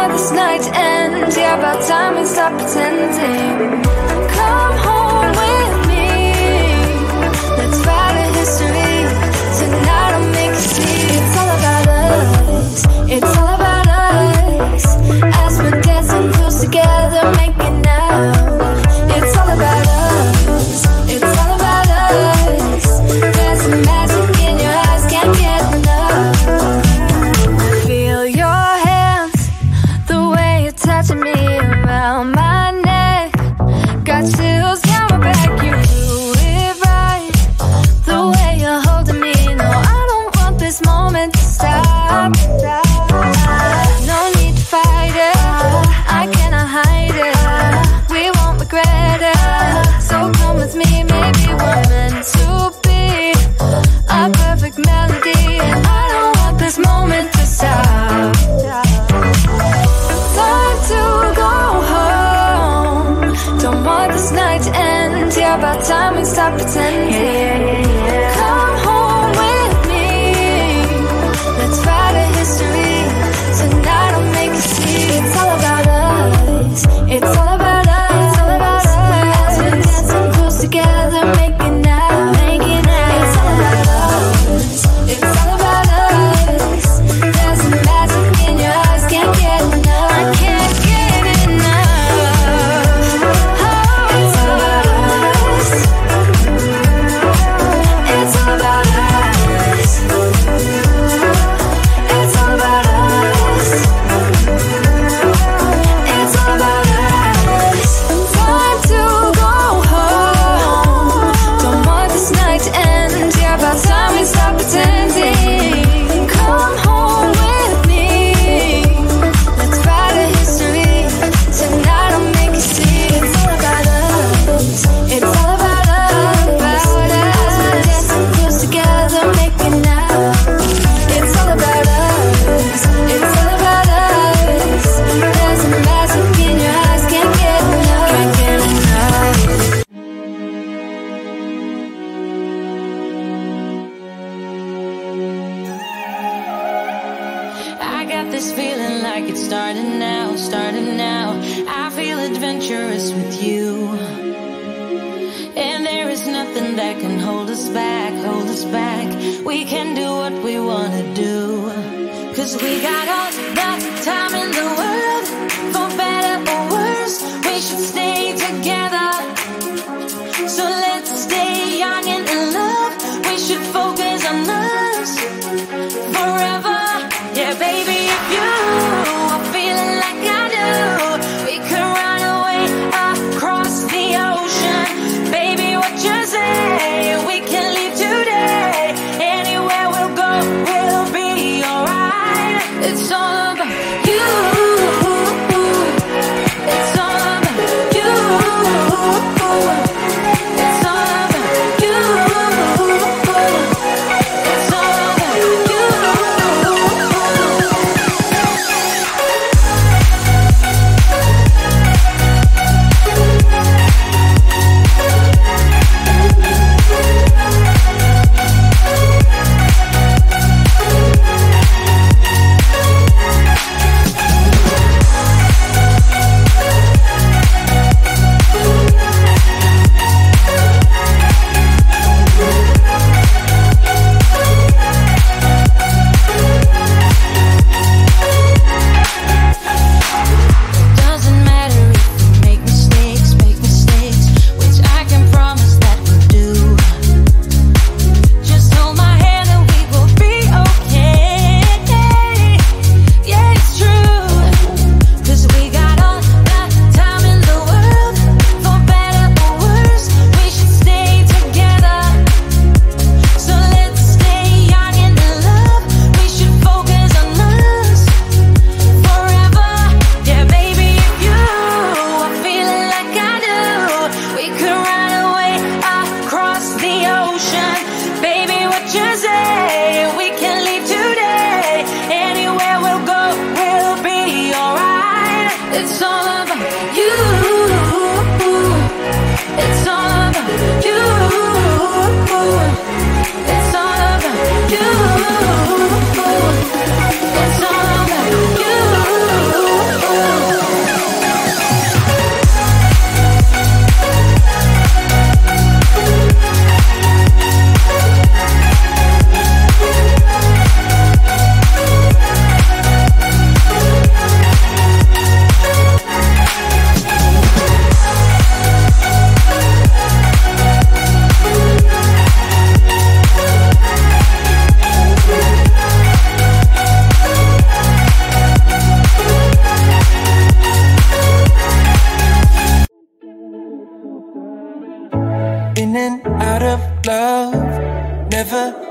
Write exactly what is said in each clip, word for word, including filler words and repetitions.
want this night to end. Yeah, about time we stop pretending. Come home with me. Let's write a history. Tonight I'll make you see. It's all about us. It's all about us. As we're dancing close together, making out. It's all about us. It's all about us. There's some magic in your eyes, can't get enough. Feel your hands, the way you're touching me around my neck. Got chills coming back, you do it right. The way you're holding me, no, I don't want this moment to stop. No need to fight it, I cannot hide it. We won't regret it, so come with me. Maybe we're meant to be a perfect melody, and I don't want this moment to stop. Time to go home. Don't want this night to end. Yeah, about time we stop pretending. Come home with me. Let's write a history. Tonight I'll make you see. It's all about us. It's all about us. All about us. As we're dancing close together, making out, making out. It's all about us. It's all about us. There's some magic in your eyes, can't get enough. I can't get enough. Oh, it's all about us. It's all about us. It's all about us. It's all about us. Time to go home. Don't want this night to end. Yeah, about time we stop pretending. Come home with me. Let's write a history. Tonight I'll make you see. It's all about us. It's all about us. About us. We're dancing close together, making out. It's all about us. It's all about us. There's a magic in your eyes, can't get enough. Can't get enough. I got this feeling like it's starting now, starting now. I feel adventurous with you, and there is nothing that can hold us back, hold us back. We can do what we wanna do, 'cause we got all the time in the world. For better or worse, we should stay together. So let's stay young and in love. We should focus on us forever. Yeah, baby, if you are feeling like I do, we could run away across the ocean. Baby, what you say? We can leave today. Anywhere we'll go, we'll be alright. It's all about you. It's all about you. It's all about you. It's all about you. Doesn't matter if we make mistakes, make mistakes, which I can promise that we'll do. Just hold my hand and we will be okay. Yeah, it's true, 'cause we got all the time in the world. For better or worse, we should stay together. So let's stay young and in love. We should focus on us forever. Yeah, baby, if you are feeling like I do, we could run away across the ocean. Baby, what you say? We can leave today. Anywhere we'll go, we'll be alright. It's all about you. It's all about you. It's all about you. It's all about you.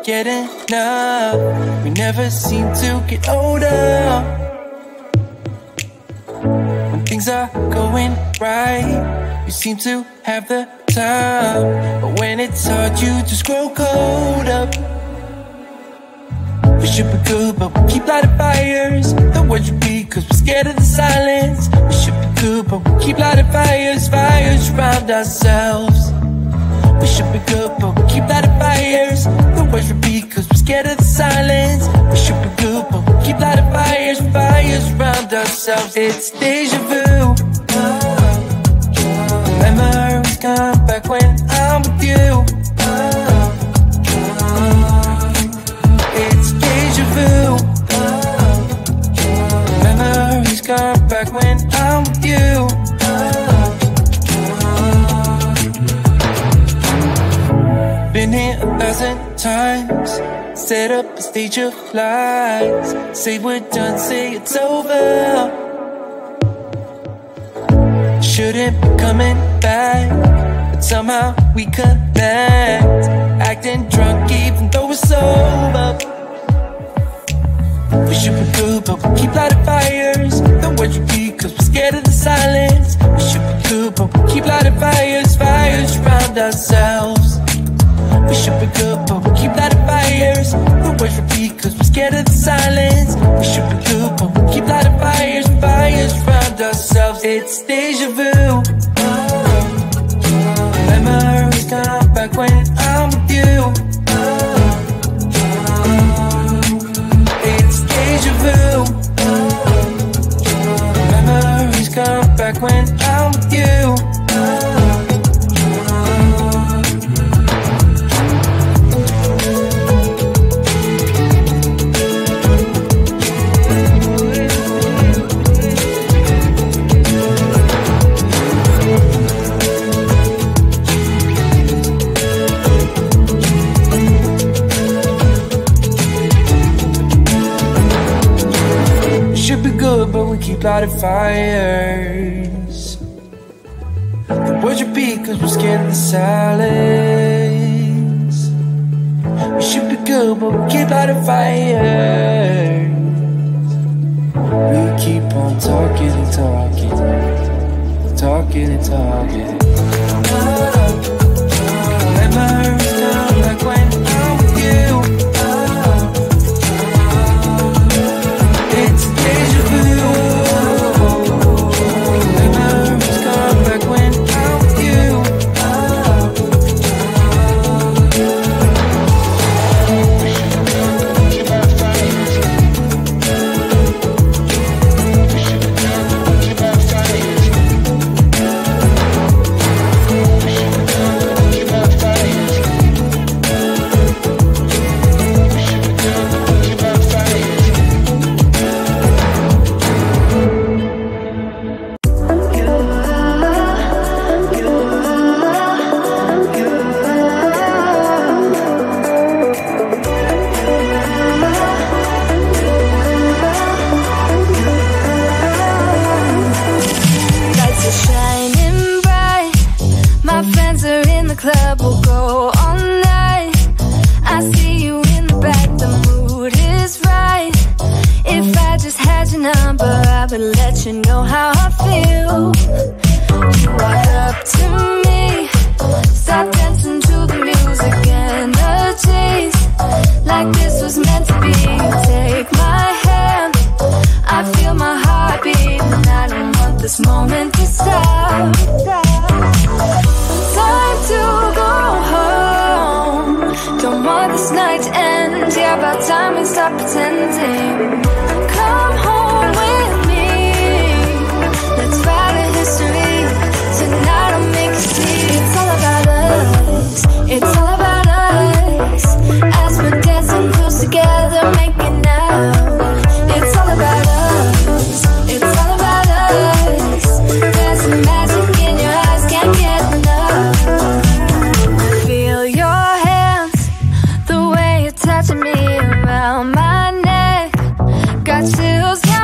get enough. We never seem to get older. When things are going right, you seem to have the time. But when it's hard, you just grow cold up. We should be good, but we keep lighting fires. The words repeat, cause we're scared of the silence. We should be good, but we keep lighting fires. Fires around ourselves. We should be good, but we keep lighting fires. The words repeat, cause we're scared of the silence. We should be good, but we keep lighting fires. Fires around ourselves. It's deja vu. Memories come back when I'm with you. It's deja vu. Memories come back when I'm with you. Been here a thousand times. Set up a stage of lies. Say we're done, say it's over. Shouldn't be coming back, but somehow we connect. Acting drunk even though we're sober. We should be good, but we keep lighting fires. The words repeat, cause we're scared of the silence. We should be good, but we keep lighting fires. Fires around ourselves. We should be good, but we keep lighting fires. The words repeat, cause we're scared of the silence. We should be good, but we keep lighting fires. Fires around ourselves. It's deja vu. Memories come back when I'm with you. It's deja vu. Memories come back when I'm with you. But we keep lighting fires. The words repeat cause we're scared of the silence. We should be good, but we keep lighting fires. We keep on talking and talking, talking and talking. Memories come back when I'm with you. It's deja vu. Memories come back when I'm with you. Keep our fires. We should have done. Keep our fires. We should have done. Keep our fires. We should have done. Keep our fires. Lights are shining bright. My friends are in the club, we'll go all night. I see you in the back, the mood is right. If I just had your number, I would let you know how I feel. You walk up to me, start dancing to the music, energies like this was meant to be. Take my hand, I feel my heart beat, and I don't want this moment to stop. Time to go home, don't want this night to end. Yeah, about time we stop pretending. Come home with me, let's write a history. Tonight I'll make you see. It's all about us, it's all about us. As we're dancing close together, making out. It's all about us, it's all about us. There's some magic in your eyes, can't get enough. Feel your hands, the way you're touching me around my neck. Got chills.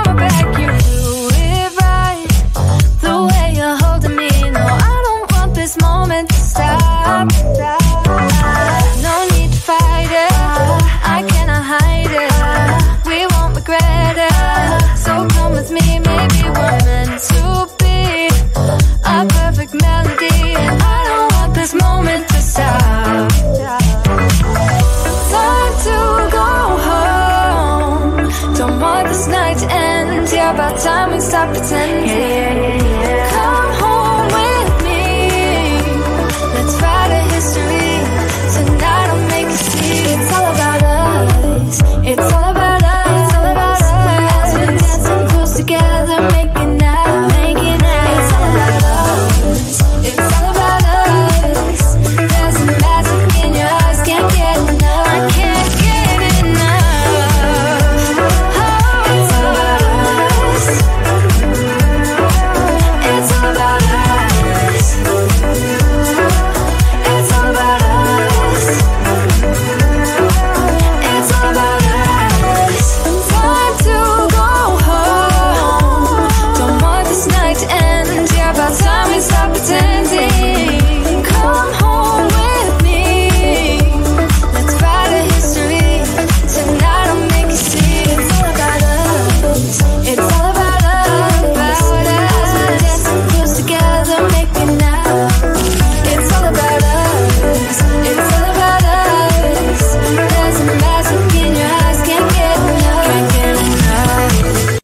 time we stop pretending. Come home with me. Let's write a history. Tonight I'll make you see. It's all about us. It's all about us. It's all about us. As we're dancing close together, making out, making out. It's all about us. It's all about us. There's a magic in your eyes, can't get enough. I can't get enough. Oh, it's all about us. It's all about us. It's all about us. It's all about us. Time to go home. Don't want this night to end. Yeah, about time we stop pretending. Come home with me. Let's write a history. Tonight I'll make you see. It's all about us. It's all about us. About us. We're dancing close together, making out. It's all about us. It's all about us. There's a magic in your eyes, can't get enough. Can't get enough.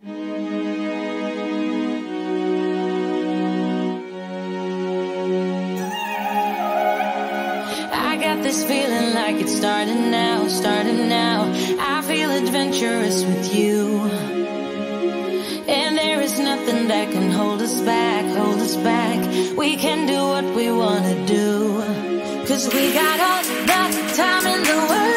I got this feeling like it's starting now, starting now. I feel adventurous with you. And there is nothing that can hold us back, hold us back. We can do what we wanna do. Cause we got all the time in the world.